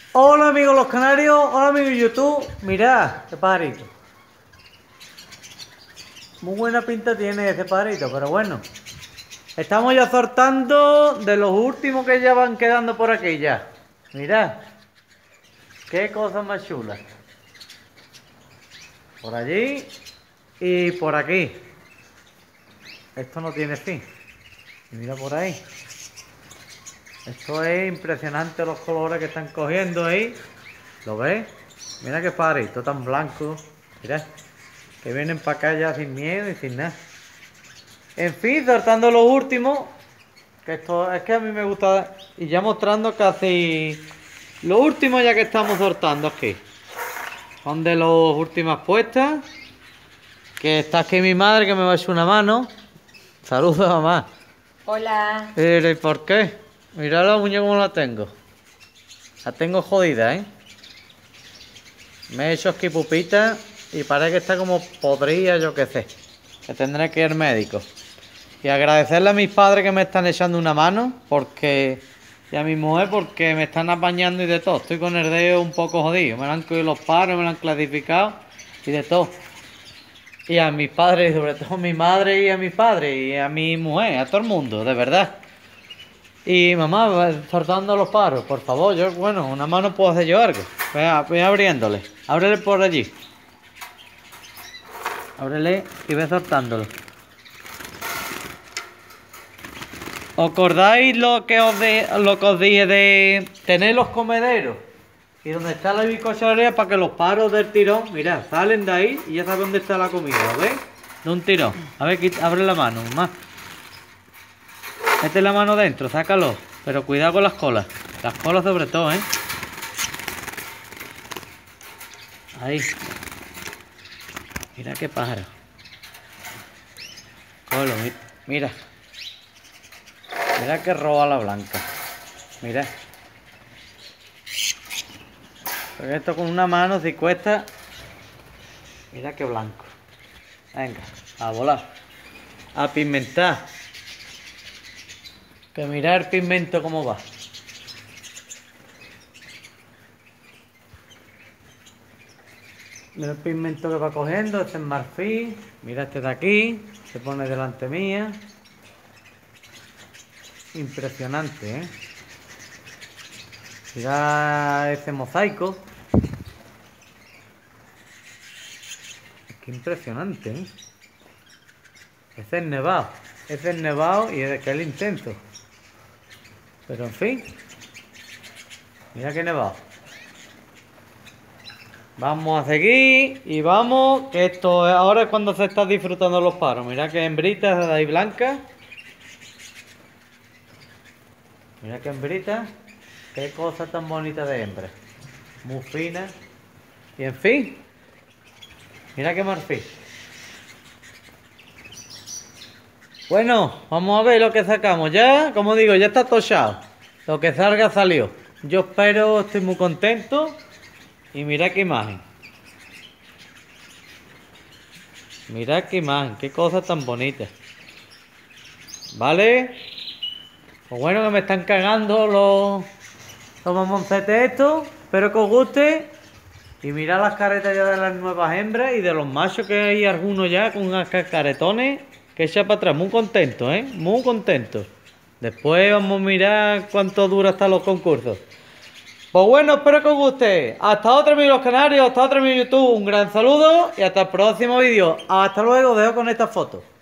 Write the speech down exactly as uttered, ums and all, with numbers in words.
Hola amigos los canarios, hola amigos YouTube. Mirad, qué pajarito. Muy buena pinta tiene ese pajarito, pero bueno. Estamos ya sortando de los últimos que ya van quedando por aquí ya. Mirad. Qué cosa más chula. Por allí y por aquí. Esto no tiene fin. Mira por ahí. Esto es impresionante los colores que están cogiendo ahí. ¿Lo ves? Mira qué pajarito tan blanco. Mira. Que vienen para acá ya sin miedo y sin nada. En fin, tratando lo último. Que esto es que a mí me gusta. Y ya mostrando casi lo último ya que estamos sortando aquí. Son de las últimas puestas. Que está aquí mi madre que me va a echar una mano. Saludos, mamá. Hola. ¿Y por qué? Mirad la uña como la tengo. La tengo jodida, ¿eh? Me he hecho aquí pupita y parece que está como podrida, yo qué sé. Que tendré que ir al médico. Y agradecerle a mis padres que me están echando una mano, porque... Y a mi mujer porque me están apañando y de todo. Estoy con el dedo un poco jodido. Me lo han cogido los paros, me lo han clasificado y de todo. Y a mis padres, sobre todo a mi madre y a mis padres y a mi mujer, a todo el mundo, de verdad. Y mamá, soltando los paros, por favor, yo, bueno, una mano puedo hacer yo algo. Voy, a, voy abriéndole. Ábrele por allí. Ábrele y ve soltándolo. ¿Os acordáis lo que os, de, lo que os dije de tener los comederos? Y donde está la bizcocharía para que los paros del tirón, mirad, salen de ahí y ya sabes dónde está la comida, ¿lo veis? De un tirón. A ver, quita, abre la mano, más. Mete la mano dentro, sácalo. Pero cuidado con las colas. Las colas sobre todo, ¿eh? Ahí. Mira qué pájaro. Colo, mira. Mira que roba la blanca. Mira. Porque esto con una mano si cuesta. Mira qué blanco. Venga, a volar. A pigmentar. Que mira el pigmento cómo va. Mira el pigmento que va cogiendo. Este es marfil. Mira este de aquí. Se pone delante mía. Impresionante, ¿eh? Mira ese mosaico. Qué impresionante, ¿eh? Ese es nevado. Ese es nevado y es que es intenso. Pero en fin. Mira qué nevado. Vamos a seguir y vamos. Que esto ahora es cuando se está disfrutando los paros. Mira qué hembritas de ahí blancas. Mira qué hembrita. Qué cosa tan bonita de hembra. Muy fina. Y en fin. Mira qué marfil. Bueno, vamos a ver lo que sacamos. Ya, como digo, ya está tochado. Lo que salga salió. Yo espero, estoy muy contento. Y mira qué imagen. Mira qué imagen, qué cosa tan bonita. ¿Vale? Pues bueno, que me están cagando los, los mamoncetes estos. Espero que os guste. Y mirad las caretas ya de las nuevas hembras y de los machos que hay algunos ya con unas caretones que echa para atrás. Muy contentos, ¿eh? Muy contentos. Después vamos a mirar cuánto dura hasta los concursos. Pues bueno, espero que os guste. Hasta otro, amigos canarios, hasta otro, amigos YouTube. Un gran saludo y hasta el próximo vídeo. Hasta luego, os dejo con esta foto.